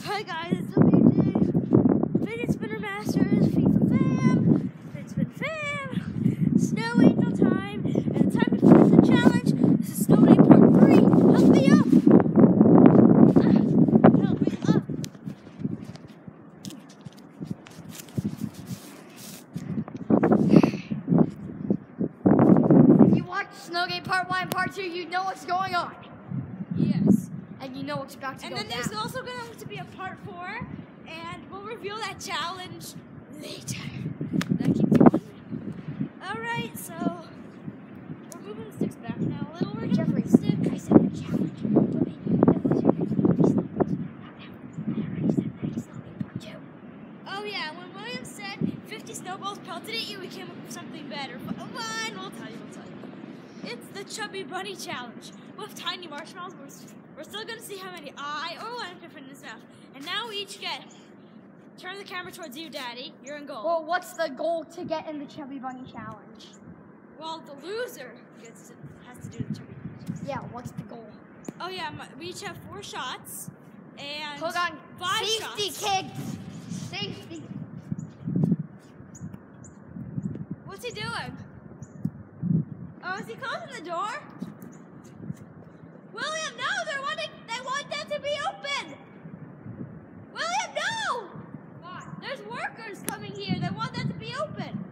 Hi guys, it's WJ, Fidget Spinner Masters, FIFA Fam, Fidget Spin Fam, Snow Angel time, and it's time to finish the challenge. This is Snow Day Part 3. Help me up! Help me up! If you watch Snow Day Part 1 and Part 2, you know what's going on. Yes. And you know what's about to And go then down. there's also going to be a Part 4, and we'll reveal that challenge later. That keeps going. Alright, so we're moving the sticks back now a little. We're gonna Jeffrey, move the stick. I said the challenge. Oh yeah, when William said 50 snowballs pelted at you, we came up with something better. Fine, we'll tell you. It's the Chubby Bunny Challenge. With tiny marshmallows, we're still going to see how many I or one can fit in his mouth. And now we each get, turn the camera towards you, Daddy. You're in goal. Well, what's the goal to get in the Chubby Bunny Challenge? Well, the loser has to do the Chubby Bunny Challenge. Yeah, what's the goal? Oh yeah, we each have 4 shots. And Hold on. 5 Safety, shots. kids. Safety. What's he doing? Oh, is he closing the door? William, no! They want that to be open! William, no! Why? There's workers coming here. They want that to be open.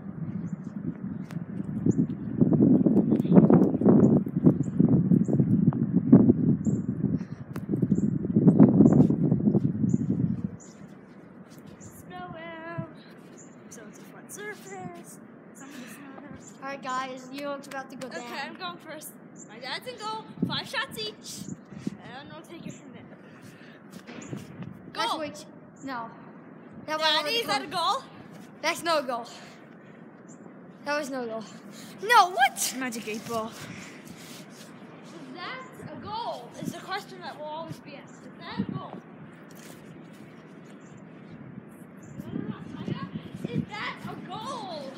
Snow out. So it's a flat surface. Some of the snow. Alright, guys, you know what's about to go down. Okay, I'm going first. My dad's in goal. 5 shots each. And we'll take it from there. That's Goal! which. No. That Daddy, is that a goal? That's no goal. That was no goal. No, what? Magic 8 ball. Is that a goal? Is the question that will always be asked. Is that a goal? Is that a goal?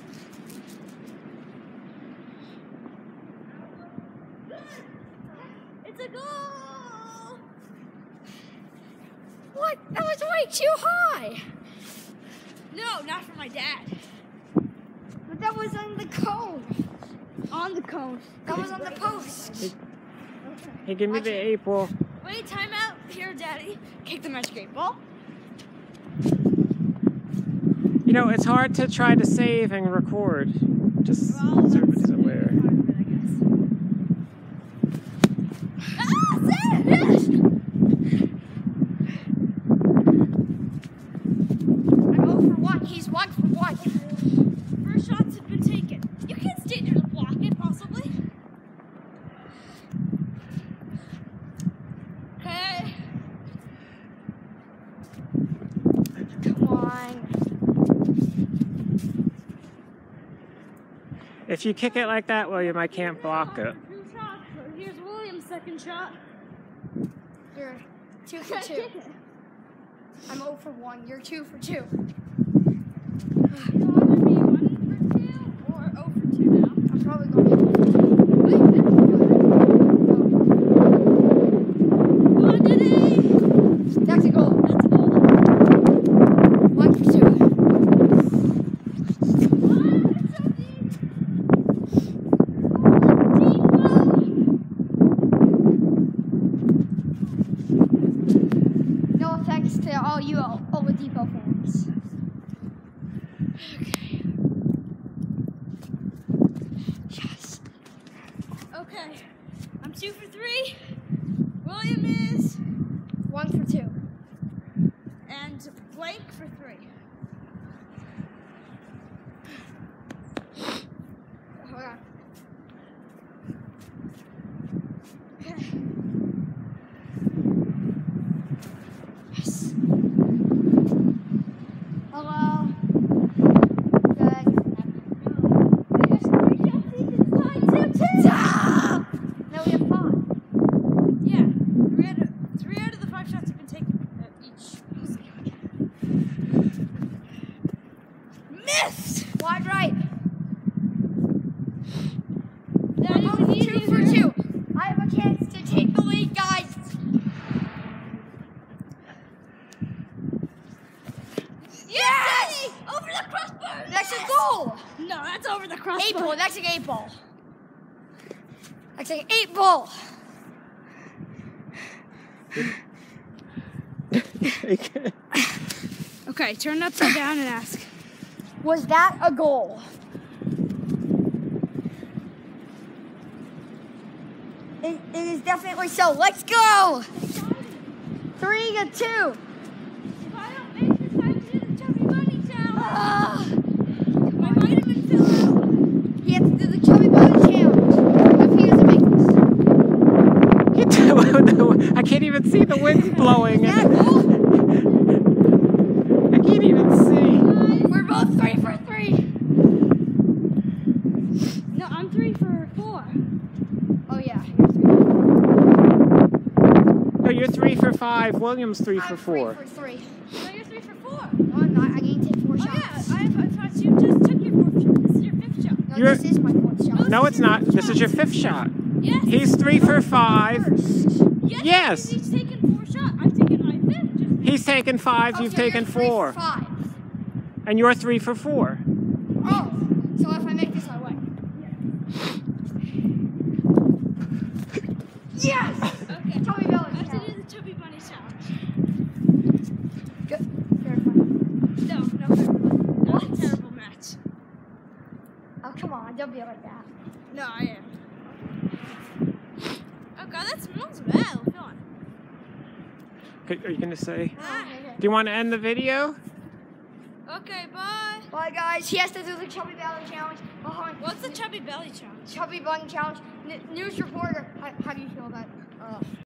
It's a goal! What? That was way too high. No, not for my dad. But that was on the cone. On the cone. That was on the post. Hey, give me the 8 ball. Wait, time out. Here, Daddy. Kick the magic 8 ball. You know, it's hard to try to save and record. Just so everybody's aware. Ah, yes! I'm 0 for 1. He's 1 for 1. First shots have been taken. You can't stay there to block it, possibly. Okay. Come on. If you kick it like that, William, I can't block it. 2 shots. So here's William's second shot. You're 2 for 2. I'm 0 for 1. You're 2 for 2. You want to be 1 for 2 or 0 for 2 now? I'm probably going to be. Come on, Daddy! That's a goal. That's a goal. 1 for 2. It's so deep. Deep goal. No offense to all you Oladipo fans. Okay. Yes. Okay. I'm 2 for 3. William is 1 for 2. and blank for 3. Hold on. Okay. Yes. Hello. Good. There's 3 shots each. It's tied 2-2. Ah! Now we have 5. Yeah. 3 out of the 5 shots have been taken each. over the crossbar. 8 ball. That's an 8 ball. That's an 8 ball. Okay, turn it upside down and ask. Was that a goal? It is definitely so. Let's go. 3-2. If I don't make this, I have to do the Chubby Bunny challenge. My vitamin fill out. He has to do the Chubby Bunny challenge. If he doesn't make this. I can't even see the wind's blowing. Is that a goal? I can't even see. We're both 3 for 3. No, I'm 3 for 4. Oh yeah. No, you're 3 for 5. William's 3 for 4. I'm 3 for 3. No, you're 3 for 4. No, I'm not. I need to take 4 Oh shots. yeah, I thought you just took your 4th shot. This is your 5th shot. No, You're- this is my 4th shot. No, it's not. This is your 5th shot. Yes. He's 3 for 5. Yes. He's taken 4 shots. I've taken my 5th. Just He's taken 5. Oh, You've so taken you're 3 for 4. 5. And you're 3 for 4. Oh, so if I make this, I win. Yes! okay. Chubby Belly I have to challenge. do the Chubby Bunny challenge. Good. Fair fight. No, that was a terrible match. Oh, come on. Don't be like that. No, I am. Oh god, that smells bad. Hold on. Are you going to say? Ah. Do you want to end the video? Okay, bye. Bye, guys. He has to do the Chubby Belly challenge. What's the Chubby Belly challenge? Chubby Bunny challenge? News reporter. How do you feel about it?